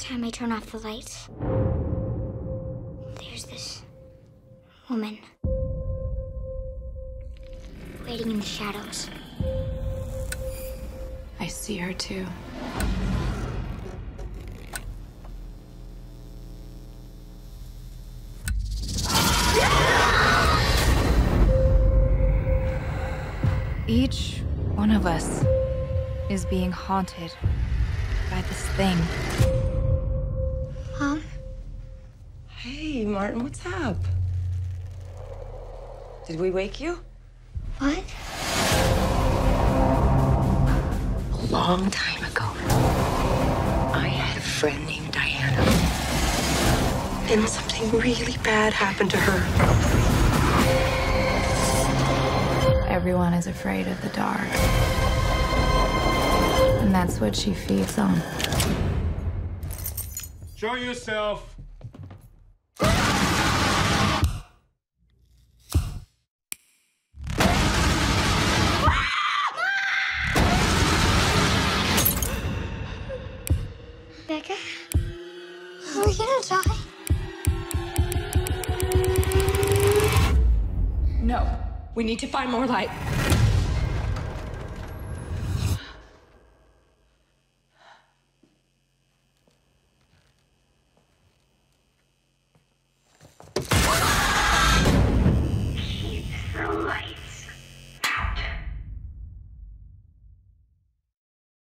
time I turn off the lights, there's this woman waiting in the shadows. I see her too. Each one of us is being haunted by this thing. Mom? Hey, Martin, what's up? Did we wake you? What? A long time ago, I had a friend named Diana. And something really bad happened to her. Everyone is afraid of the dark. And that's what she feeds on. Show yourself. Becca? Are we gonna die? No, we need to find more light. Keep the light.